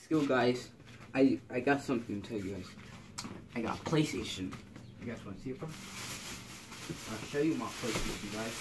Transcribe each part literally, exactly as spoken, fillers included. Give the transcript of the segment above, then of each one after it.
So guys, I I got something to tell you guys. I got PlayStation. You guys want to see it, bro? I'll show you my PlayStation, guys.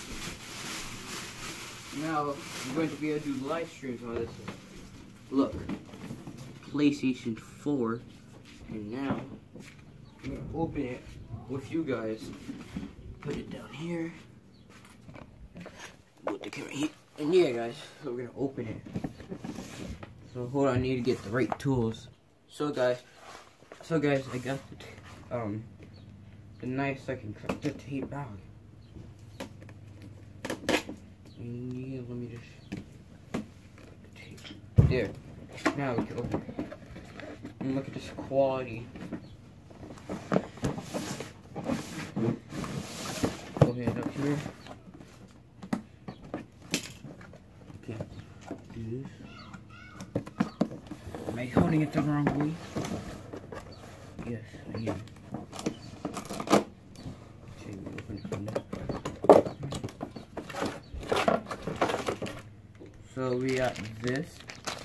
Now I'm going to be able to do live streams on this. Look, PlayStation four, and now I'm gonna open it with you guys. Put it down here. Put the camera here. And yeah, guys, so we're gonna open it. So hold on, I need to get the right tools. So guys, so guys, I got the t um the knife so I can cut the tape out. And yeah, let me just put the tape there. Now we can open it. And look at this quality. Open it up here. Okay, do this. Am I holding it the wrong way? Yes, I am. Okay, we open it from there. So we got this,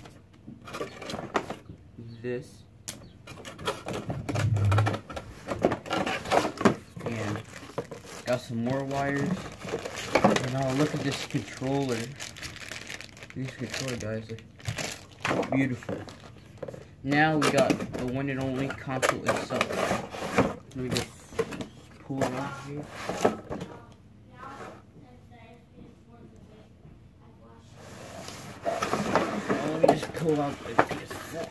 this, and got some more wires. And now look at this controller. This controller, guys, are beautiful. Now we got the one and only console itself. Let me just pull it out here. Oh, let me just pull out the P S four.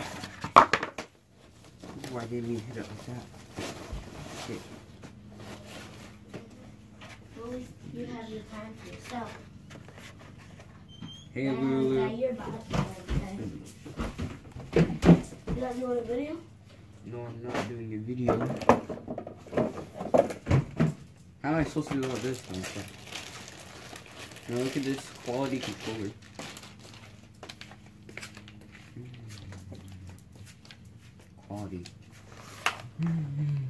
Why didn't you hit it like that? Okay. Well, you have your time to yourself. Hey, uh, Lulu. yeah, you're about to You're not doing a video? No, I'm not doing a video. How am I supposed to do all this kind of stuff? Now look at this quality controller. Mm. Quality. Mm.